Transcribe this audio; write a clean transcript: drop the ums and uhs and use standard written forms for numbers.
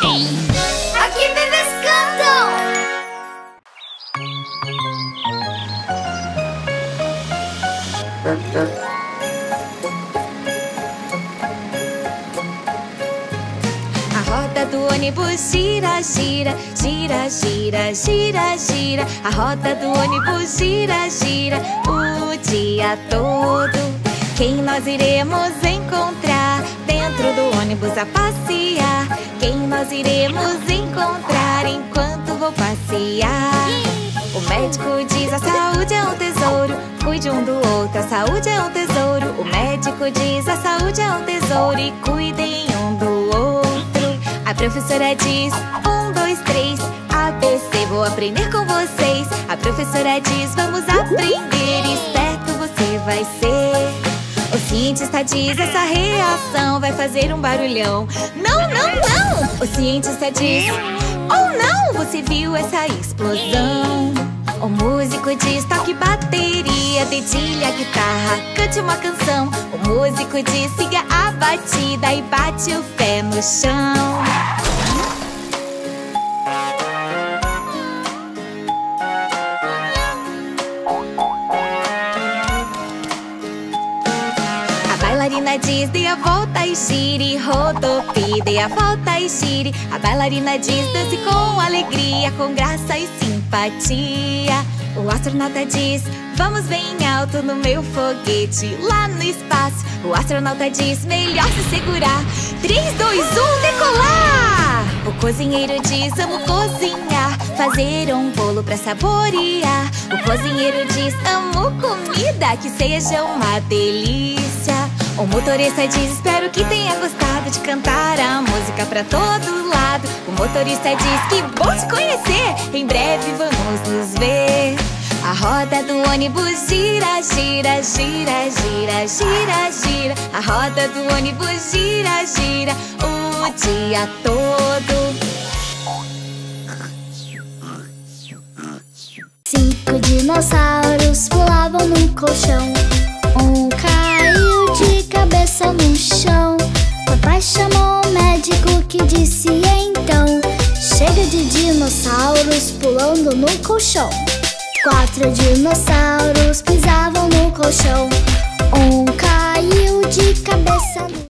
Aqui bebês cantam. A roda do ônibus gira, gira, gira, gira, gira, gira. A roda do ônibus gira, gira o dia todo. Quem nós iremos encontrar dentro do ônibus a passear? Quem nós iremos encontrar enquanto vou passear? O médico diz: a saúde é um tesouro, cuide um do outro, a saúde é um tesouro. O médico diz: a saúde é um tesouro e cuidem um do outro. A professora diz: 1, 2, 3, ABC, vou aprender com vocês. A professora diz: vamos aprender, esperto você vai ser. O cientista diz: essa reação vai fazer um barulhão. Não, não, não! O cientista diz: oh não, você viu essa explosão? O músico diz: toque bateria, dedilhe a guitarra, cante uma canção. O músico diz: siga a batida e bate o pé no chão. A bailarina diz: dê a volta e gire, rodopie, dê a volta e gire. A bailarina diz: dance com alegria, com graça e simpatia. O astronauta diz: vamos bem alto no meu foguete, lá no espaço. O astronauta diz: melhor se segurar. 3, 2, 1, decolar! O cozinheiro diz: amo cozinhar, fazer um bolo pra saborear. O cozinheiro diz: amo comida, que seja uma delícia. O motorista diz: espero que tenha gostado de cantar a música pra todo lado. O motorista diz: que bom te conhecer, em breve vamos nos ver. A roda do ônibus gira, gira, gira, gira, gira, gira. A roda do ônibus gira, gira o dia todo. 5 dinossauros pulavam num colchão. Um caiu de cabeça no chão. Papai chamou o médico que disse então: chega de dinossauros pulando no colchão. 4 dinossauros pisavam no colchão. Um caiu de cabeça no